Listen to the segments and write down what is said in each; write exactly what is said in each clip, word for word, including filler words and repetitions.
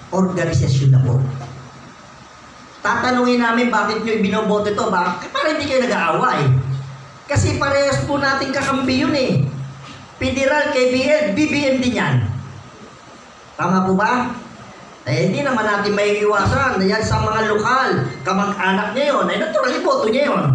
organisasyon na po. Tatanungin namin bakit nyo ibinoboto ito, bakit? Para hindi kayo nag-aaway. Kasi parehas po natin kakampi yun eh. Federal, K B L, B B M din yan. Tama po ba? Eh, hindi naman natin may iwasan. Yan sa mga lokal, kamag-anak niya yun. Ay, naturally, boto niya yun.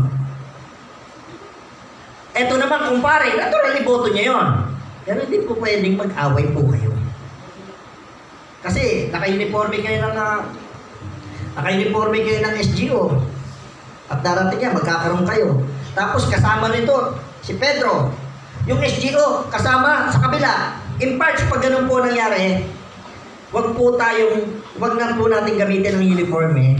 Eto naman, kumpare, naturally, boto niya yun. Pero hindi po pwedeng mag-away po kayo. Kasi, naka-uniforme kayo ng, uh, naka-uniforme kayo ng S G O. At darating yan, magkakaroon kayo. Tapos, kasama nito, si Pedro. Yung S G O, kasama sa kabila. In parts, pag ganun po nangyari, wag po tayong, wag na po natin gamitin ng uniforme.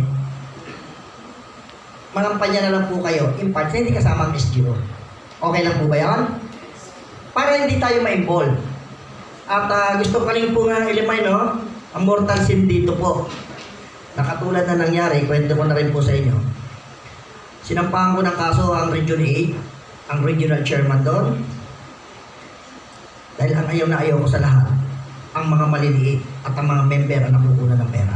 Mangampanya na lang po kayo. In parts, hindi kasama ang S G O. Okay lang po ba yan? Para hindi tayo ma-involve. At uh, gusto ko rin po nga ilimay, no? Ang mortal sin dito po. Nakatulad na nangyari, kwento ko na rin po sa inyo. Sinampahan ko ng kaso ang Region eight, ang regional chairman doon. Dahil ang ayaw na ayaw ko sa lahat, ang mga maliliit at ang mga member ang nakukuha ng pera.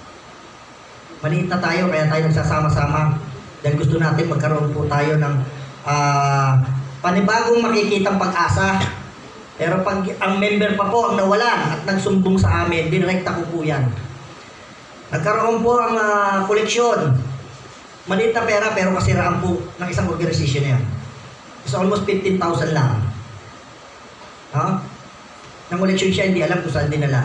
Maliit na tayo, kaya tayo nagsasama-sama. Dahil gusto natin magkaroon po tayo ng uh, panibagong makikitang pag-asa. Pero pag ang member pa po ang nawalan at nagsumbong sa amin, direkta ko po yan. Nagkaroon po ang uh, koleksyon. Maliit na pera pero kasiraan po ng isang organisasyon yan. It's almost fifteen thousand lang. Huh? Nang koleksyon siya, hindi alam kung saan dinala.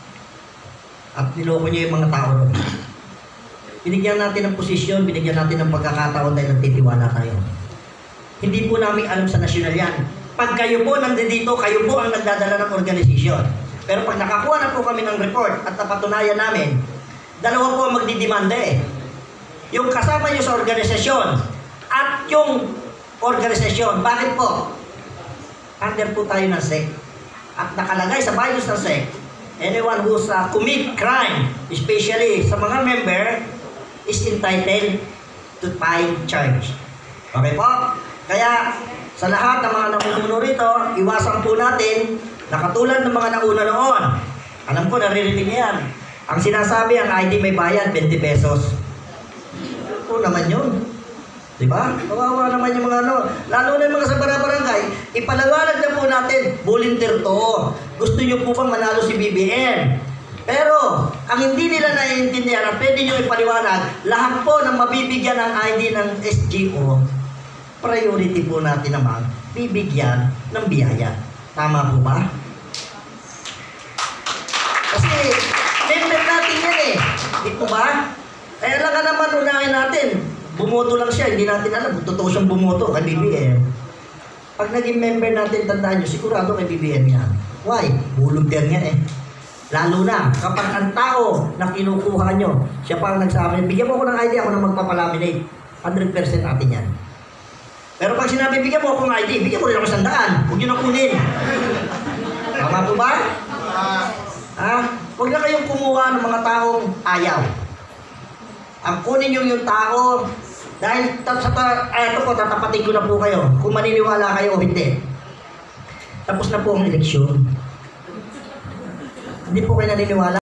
At niloko niya yung mga tao ron. Binigyan natin ng posisyon, binigyan natin ng pagkakataon dahil nagtitiwala tayo. Hindi po namin alam sa nasyonal yan. Pag kayo po nandito, kayo po ang nagdadala ng organisasyon. Pero pag nakakuha na po kami ng report at napatunayan namin, dalawa po ang magdidemanda eh. Yung kasama nyo sa organisasyon at yung organisasyon. Bakit po? Under po tayo ng S E C. At nakalagay sa bylaws ng S E C, anyone who's uh, commit crime, especially sa mga member, is entitled to file charge. Okay po? Kaya, sa lahat ng mga namuno rito, iwasan po natin na katulad ng mga nauna noon. Alam ko, naririnig niya yan. Ang sinasabi, ang I D may bayad, twenty pesos. Ito naman yun. Diba? Kawawa naman yung mga ano. Lalo na yung mga sa barangay, ipalawanag na po natin, volunteer to. Gusto nyo po bang manalo si B B M? Pero, ang hindi nila naiintindihan at pwede nyo ipaliwanag, lahat po ng mabibigyan ng I D ng S G O, priority po natin naman, bibigyan ng biyaya. Tama po ba? Kasi, member natin yan eh. Di po ba? Kaya lang ka naman unahin natin. Bumoto lang siya, hindi natin alam kung totoo siyang bumoto kay B B M. Pag naging member natin, tandaan nyo, sigurado kay B B M yan. Why? Volunteer niya eh. Lalo na, kapag ang tao na kinukuha nyo, siya pa ang nagsabi, bigyan mo ako ng I D, ako na magpapalaminate. one hundred percent atin yan. Pero pag sinabi, bigyan mo ako ng I D, bigyan mo rin ako sandaan. Huwag nyo na kunin. Tama po ba? Ha? Huwag na kayong kumuha ng mga taong ayaw. Ang kunin nyo yung tao, dahil sa ito po, tatapatin ko na po kayo, kung maniniwala kayo o hindi. Tapos na po ang eleksyon. Hindi po kayo naniniwala.